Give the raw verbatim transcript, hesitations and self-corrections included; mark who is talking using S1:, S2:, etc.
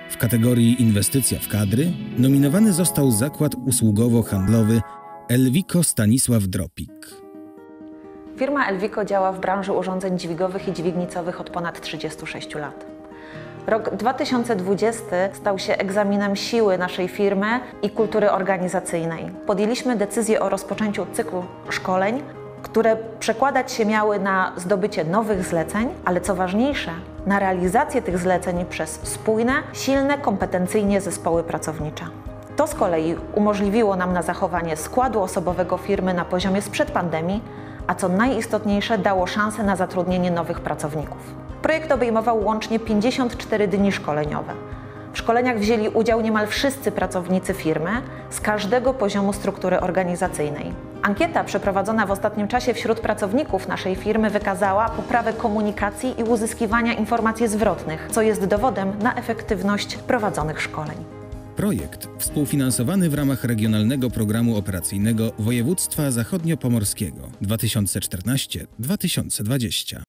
S1: W kategorii Inwestycja w kadry nominowany został zakład usługowo-handlowy Elwiko Stanisław Dropik.
S2: Firma Elwiko działa w branży urządzeń dźwigowych i dźwignicowych od ponad trzydziestu sześciu lat. Rok dwa tysiące dwudziesty stał się egzaminem siły naszej firmy i kultury organizacyjnej. Podjęliśmy decyzję o rozpoczęciu cyklu szkoleń, które przekładać się miały na zdobycie nowych zleceń, ale co ważniejsze, na realizację tych zleceń przez spójne, silne, kompetencyjnie zespoły pracownicze. To z kolei umożliwiło nam na zachowanie składu osobowego firmy na poziomie sprzed pandemii, a co najistotniejsze, dało szansę na zatrudnienie nowych pracowników. Projekt obejmował łącznie pięćdziesiąt cztery dni szkoleniowe. W szkoleniach wzięli udział niemal wszyscy pracownicy firmy z każdego poziomu struktury organizacyjnej. Ankieta przeprowadzona w ostatnim czasie wśród pracowników naszej firmy wykazała poprawę komunikacji i uzyskiwania informacji zwrotnych, co jest dowodem na efektywność prowadzonych szkoleń.
S1: Projekt współfinansowany w ramach Regionalnego Programu Operacyjnego Województwa Zachodniopomorskiego dwa tysiące czternaście do dwa tysiące dwudziestego.